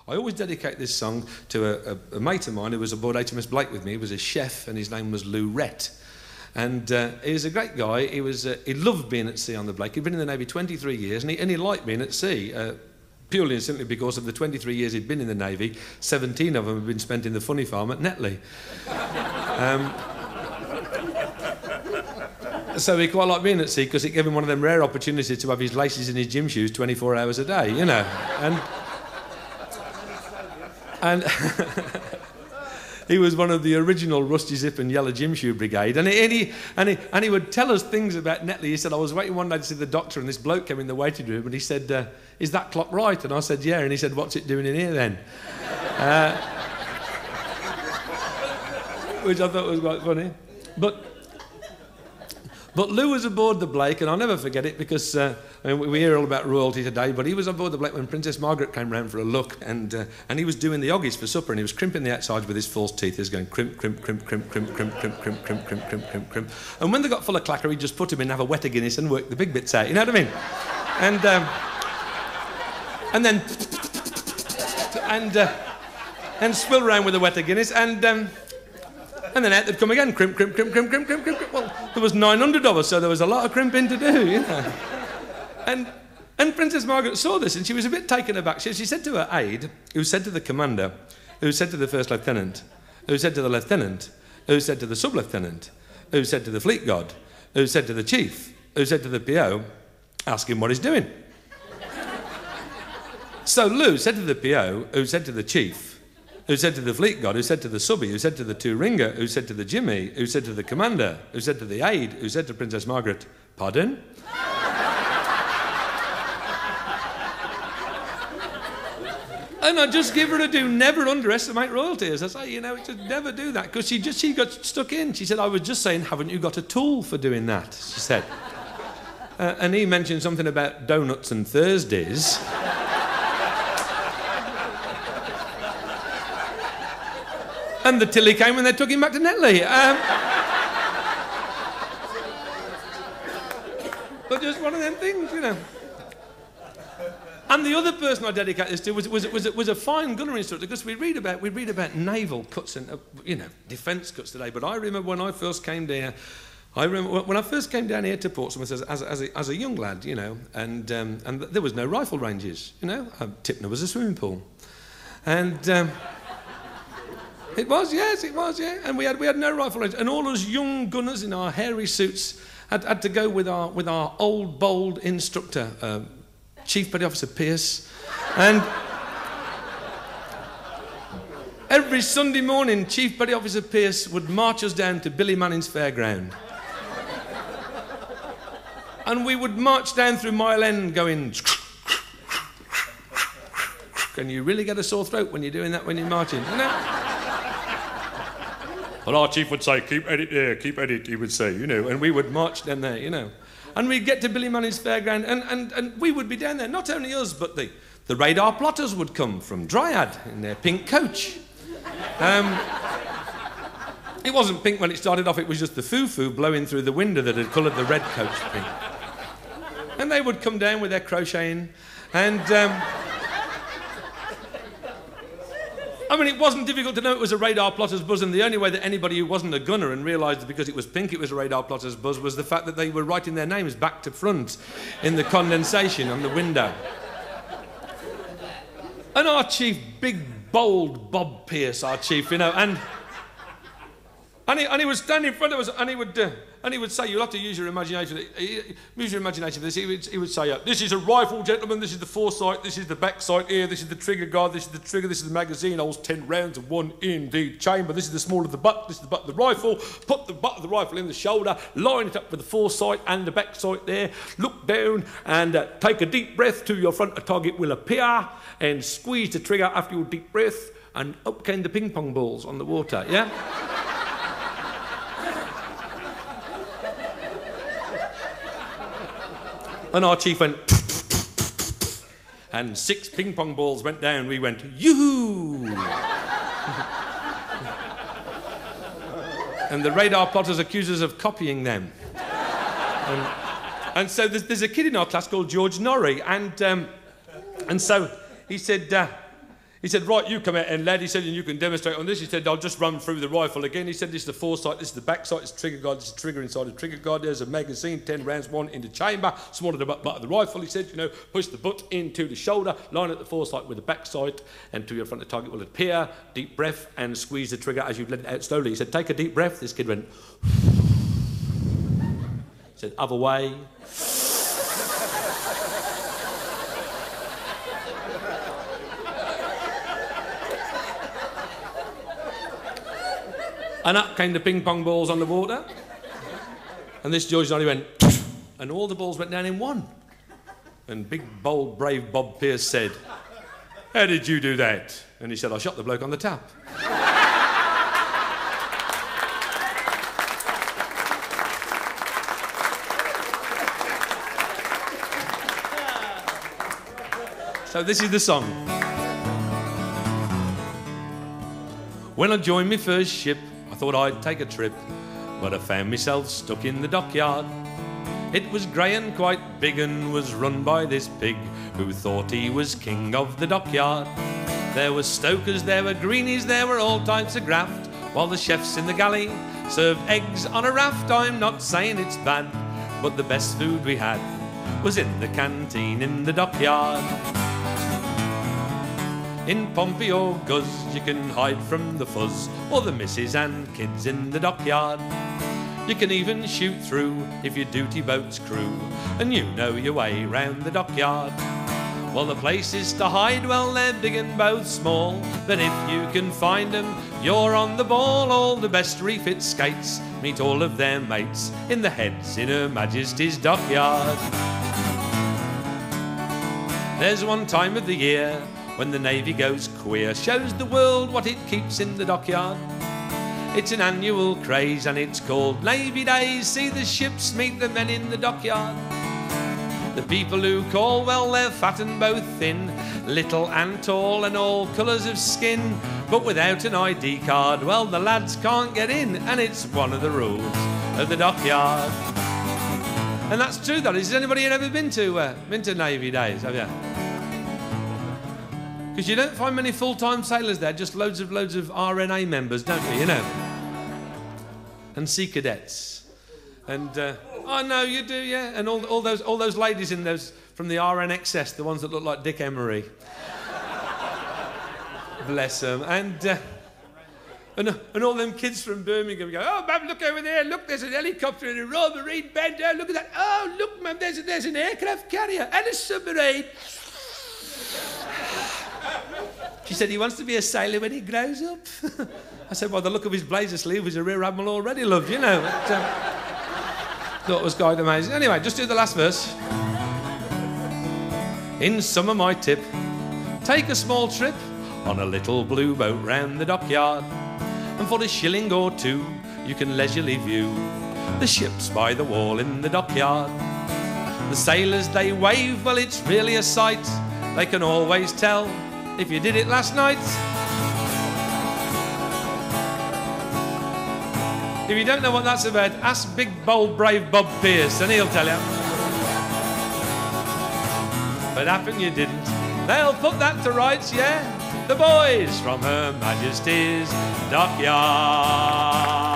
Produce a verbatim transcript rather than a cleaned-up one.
I always dedicate this song to a, a, a mate of mine who was aboard H M S Blake with me. He was a chef, and his name was Rett. And uh, he was a great guy. He was uh, he loved being at sea on the Blake. He'd been in the Navy twenty-three years, and he, and he liked being at sea, uh, purely and simply because of the twenty-three years he'd been in the Navy. seventeen of them had been spent in the funny farm at Netley. um, so he quite liked being at sea because it gave him one of them rare opportunities to have his laces in his gym shoes twenty-four hours a day, you know. And... And he was one of the original Rusty Zip and Yellow Gym Shoe Brigade. And he, and, he, and, he, and he would tell us things about Netley. He said, I was waiting one day to see the doctor, and this bloke came in the waiting room, and he said, uh, is that clock right? And I said, yeah. And he said, what's it doing in here then? uh, which I thought was quite funny. But... But Lou was aboard the Blake, and I'll never forget it because uh, I mean, we hear all about royalty today, but he was aboard the Blake when Princess Margaret came round for a look, and uh, and he was doing the Oggies for supper, and he was crimping the outside with his false teeth. He was going crimp, crimp, crimp, crimp, crimp, crimp, crimp, crimp, crimp, crimp, crimp, crimp, crimp. And when they got full of clacker, he'd just put him in, have a wetter Guinness, and work the big bits out. You know what I mean? And um, and then and uh, and swill around with a wetter Guinness, and. Um, And then out they'd come again, crimp, crimp, crimp, crimp, crimp, crimp, crimp. Well, there was nine hundred of us, so there was a lot of crimping to do, you know. And, and Princess Margaret saw this, and she was a bit taken aback. She, she said to her aide, who said to the commander, who said to the first lieutenant, who said to the lieutenant, who said to the sub-lieutenant, who said to the fleet guard, who said to the chief, who said to the P O, ask him what he's doing. So Lou said to the P O, who said to the chief, who said to the fleet guard, who said to the subby, who said to the two-ringer, who said to the Jimmy, who said to the commander, who said to the aide, who said to Princess Margaret, pardon? And I just give her a do, never underestimate royalty, as I say, you know, just never do that, because she just, she got stuck in. She said, I was just saying, haven't you got a tool for doing that? She said. Uh, and he mentioned something about donuts and Thursdays. And the Tilly came and they took him back to Netley. Um, but just one of them things, you know. And the other person I dedicate this to was, was, was, was a fine gunnery instructor, because we read about we read about naval cuts and uh, you know, defence cuts today. But I remember when I first came down. I remember when I first came down here to Portsmouth as, as, as, a, as a young lad, you know, and um, and there was no rifle ranges, you know. Um, Tipner was a swimming pool, and. Um, It was, yes, it was, yeah. And we had we had no rifle range. And all us young gunners in our hairy suits had, had to go with our with our old, bold instructor, uh, Chief Petty Officer Pearce. And every Sunday morning, Chief Petty Officer Pearce would march us down to Billy Manning's Fairground. And we would march down through Mile End going... Can you really get a sore throat when you're doing that when you're marching? You know? Well, our chief would say, keep at it there, keep at it, he would say, you know, and we would march down there, you know. And we'd get to Billy Manning's Fairground, and, and, and we would be down there, not only us, but the, the radar plotters would come from Dryad in their pink coach. Um, it wasn't pink when it started off, it was just the foo-foo blowing through the window that had coloured the red coach pink. And they would come down with their crocheting, and... Um, I mean, it wasn't difficult to know it was a radar plotter's buzz, and the only way that anybody who wasn't a gunner and realised that because it was pink it was a radar plotter's buzz was the fact that they were writing their names back to front in the condensation on the window. And our chief, big, bold Bob Pearce, our chief, you know, and... And he, and he would stand in front of us, and he would, uh, and he would say, "You'll have to use your imagination. Use your imagination for this." He would, he would say, uh, "This is a rifle, gentlemen. This is the foresight. This is the back sight here. This is the trigger guard. This is the trigger. This is the magazine. Holds ten rounds and one in the chamber. This is the small of the butt. This is the butt of the rifle. Put the butt of the rifle in the shoulder. Line it up with the foresight and the back sight there. Look down and uh, take a deep breath. To your front, a target will appear, and squeeze the trigger after your deep breath, and up came the ping-pong balls on the water. Yeah." And our chief went, and six ping-pong balls went down. We went, yoo-hoo! And the radar plotters accused us of copying them. And, and so there's, there's a kid in our class called George Norrie, and, um, and so he said, uh, He said, right, you come out and lad. He said, and you can demonstrate on this. He said, I'll just run through the rifle again. He said, this is the foresight, this is the back sight, this is the trigger guard, this is the trigger inside the trigger guard. There's a magazine, ten rounds, one in the chamber, small at the butt of the rifle. He said, you know, push the butt into the shoulder, line at the foresight with the back sight, and to your front, the target will appear. Deep breath and squeeze the trigger as you let it out slowly. He said, take a deep breath. This kid went. He said, other way. And up came the ping-pong balls on the water. And this George Johnny went, and all the balls went down in one. And big, bold, brave Bob Pearce said, how did you do that? And he said, I shot the bloke on the tap. So this is the song. When I joined my first ship, I thought I'd take a trip, but I found myself stuck in the dockyard. It was grey and quite big and was run by this pig who thought he was king of the dockyard. There were stokers, there were greenies, there were all types of graft, while the chefs in the galley served eggs on a raft. I'm not saying it's bad, but the best food we had was in the canteen in the dockyard. In Pompey or Guz, you can hide from the fuzz, or the missus and kids in the dockyard. You can even shoot through if your duty boat's crew, and you know your way round the dockyard. Well, the places to hide, well, they're big and both small, but if you can find them, you're on the ball. All the best refit skates meet all of their mates in the heads in Her Majesty's dockyard. There's one time of the year when the Navy goes queer, shows the world what it keeps in the dockyard. It's an annual craze and it's called Navy Days. See the ships meet the men in the dockyard. The people who call, well, they're fat and both thin, little and tall and all colours of skin. But without an I D card, well, the lads can't get in, and it's one of the rules of the dockyard. And that's true, that is. Has anybody here ever been to, uh, been to Navy Days, have you? Because you don't find many full-time sailors there, just loads of loads of R N A members, don't you, you know? And sea cadets. And, uh, oh, no, you do, yeah. And all, all, those, all those ladies in those, from the R N X S, the ones that look like Dick Emery. Bless them. And, uh, and, and all them kids from Birmingham go, oh, Mum, look over there, look, there's an helicopter and a Royal Marine band, oh, look at that. Oh, look, Mum, there's, there's an aircraft carrier and a submarine. She said, he wants to be a sailor when he grows up. I said, well, the look of his blazer sleeve, he's a rear admiral already, love, you know. But, um, thought it was quite amazing. Anyway, just do the last verse. In summer, my tip, take a small trip on a little blue boat round the dockyard. And for a shilling or two, you can leisurely view the ships by the wall in the dockyard. The sailors, they wave, well, it's really a sight. They can always tell if you did it last night. If you don't know what that's about, ask big, bold, brave Bob Pearce and he'll tell you. But happen you didn't. They'll put that to rights, yeah? The boys from Her Majesty's Dockyard.